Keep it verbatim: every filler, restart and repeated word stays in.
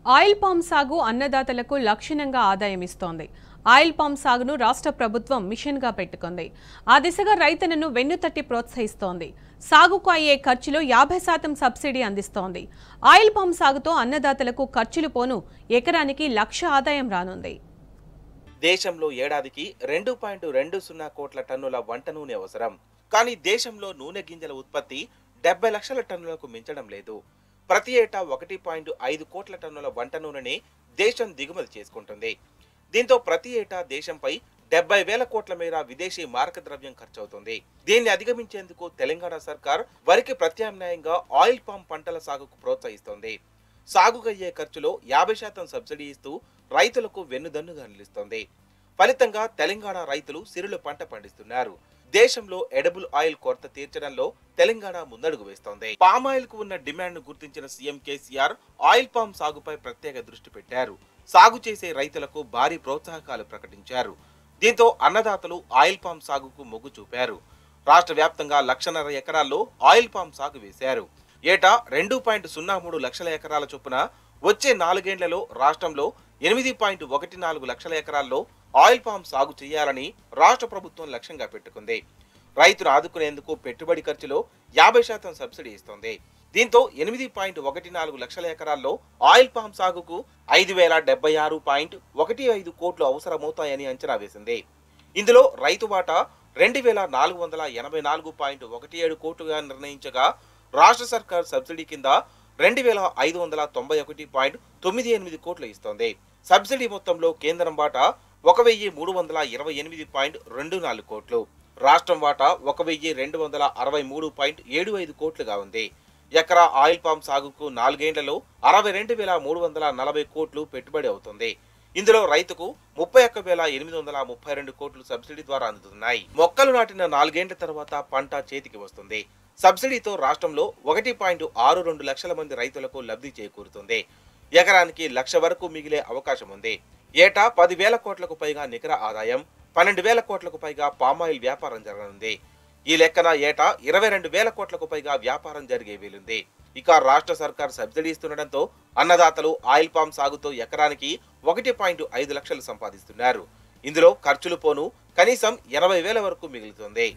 Oil palm సాగు అన్నదాతలకు లక్షణంగా ఆదాయం ఇస్తోంది. ఆయిల్ పామ్ సాగును రాష్ట్ర ప్రభుత్వం మిషన్గా పెట్టుకుంది. ఆ దిశగా రైతులను వెన్నుతట్టి ప్రోత్సహిస్తోంది. సాగుకు అయ్యే ఖర్చులో యాభై శాతం సబ్సిడీ అందిస్తోంది. ఆయిల్ పామ్ సాగుతో అన్నదాతలకు ఖర్చులు పోను ఎకరానికి లక్ష ఆదాయం రానుంది. దేశంలో ఏడాదికి రెండు పాయింట్ రెండు సున్నా కోట్ల టన్నుల వంట నూనె అవసరం. కానీ దేశంలో నూనె గింజల ఉత్పత్తి డెబ్బై లక్షల టన్నులకు మించడం లేదు. ప్రతి ఏటా ఒకటి పాయింట్ ఐదు కోట్ల టన్నుల వంట నూనెని దేశం దిగుమతి చేసుకుంటుంది. దీంతో ప్రతి ఏటా దేశంపై డెబ్బై వేల కోట్ల మేర విదేశీ మారక ద్రవ్యం ఖర్చవుతుంది. దీన్ని అధిగమించేందుకు తెలంగాణ సర్కార్ వరికి ప్రత్యామ్నాయంగా ఆయిల్ పామ్ పంటల సాగుకు ప్రోత్సహిస్తోంది. సాగుకయ్యే ఖర్చులో యాభై శాతం సబ్సిడీ ఇస్తూ రైతులకు వెన్నుదన్నుగా నిలుస్తోంది. ఫలితంగా తెలంగాణ రైతులు సిరుల పంట పండిస్తున్నారు. దేశంలో ఎడబుల్ ఆయిల్ కొరత తీర్చడంలో తెలంగాణ ముందడుగు వేస్తోంది. పామ్ ఆయిల్ కు ఉన్న డిమాండ్ ను గుర్తించిన సీఎం కేసీఆర్ ఆయిల్ పామ్ సాగుపై ప్రత్యేక దృష్టి పెట్టారు. సాగు చేసే రైతులకు భారీ ప్రోత్సాహకాలు ప్రకటించారు. దీంతో అన్నదాతలు ఆయిల్ పామ్ సాగుకు మొగ్గు చూపారు. రాష్ట్ర వ్యాప్తంగా లక్షన్నర ఎకరాల్లో ఆయిల్ పామ్ సాగు వేశారు. ఏటా రెండు పాయింట్ సున్నా మూడు లక్షల ఎకరాల చొప్పున వచ్చే నాలుగేండ్లలో రాష్ట్రంలో ఎనిమిది పాయింట్ ఒకటి నాలుగు లక్షల ఎకరాల్లో ఆయిల్ పామ్ సాగు చేయాలని రాష్ట్ర ప్రభుత్వం లక్ష్యంగా పెట్టుకుంది. రైతును ఆదుకునేందుకు పెట్టుబడి ఖర్చులో యాభై శాతం సబ్సిడీ ఇస్తోంది. దీంతో ఎనిమిది పాయింట్ ఒకటి నాలుగు లక్షల ఎకరాల్లో ఆయిల్ పామ్ సాగుకు ఐదు వేల డెబ్బై ఆరు పాయింట్ ఒకటి ఐదు కోట్లు అవసరమవుతాయని అంచనా వేసింది. ఇందులో రైతు వాటా రెండు వేల నాలుగు వందల ఎనభై నాలుగు పాయింట్ ఒకటి ఏడు కోట్లుగా నిర్ణయించగా రాష్ట్ర సర్కార్ సబ్సిడీ కింద రెండు వేల ఐదు వందల తొంభై ఒకటి పాయింట్ తొమ్మిది ఎనిమిది కోట్లు ఇస్తోంది. సబ్సిడీ మొత్తంలో కేంద్రం వాటా ఒక వెయ్యి మూడు వందల ఇరవై ఎనిమిది పాయింట్ రెండు నాలుగు కోట్లు, రాష్ట్రం వాటా ఒక వెయ్యి రెండు వందల అరవై మూడు పాయింట్ ఏడు ఐదు కోట్లుగా ఉంది. ఎకరా ఆయిల్ పామ్ సాగుకు నాలుగేండ్లలో అరవై రెండు వేల మూడు వందల నలభై కోట్లు పెట్టుబడి అవుతుంది. ఇందులో రైతుకు ముప్పై ఒక్క వేల ఎనిమిది వందల ముప్పై రెండు కోట్లు సబ్సిడీ ద్వారా అందుతున్నాయి. మొక్కలు నాటిన నాలుగేండ్ల తర్వాత పంట చేతికి వస్తుంది. సబ్సిడీతో రాష్ట్రంలో ఒకటి పాయింట్ ఆరు రెండు లక్షల మంది రైతులకు లబ్ధి చేకూరుతుంది. ఎకరానికి లక్ష వరకు మిగిలే అవకాశం ఉంది. ఏటా పది వేల కోట్లకు పైగా నికర ఆదాయం, పన్నెండు వేల కోట్లకు పైగా పామాయిల్ వ్యాపారం జరగనుంది. ఈ లెక్కన ఏటా ఇరవై రెండు వేల కోట్లకు పైగా వ్యాపారం జరిగే వీలుంది. ఇక రాష్ట్ర సర్కార్ సబ్సిడీ ఇస్తుండటంతో అన్నదాతలు ఆయిల్ పామ్ సాగుతో ఎకరానికి ఒకటి పాయింట్ ఐదు లక్షలు సంపాదిస్తున్నారు. ఇందులో ఖర్చులు పోను కనీసం ఎనభై వేల వరకు మిగులుతుంది.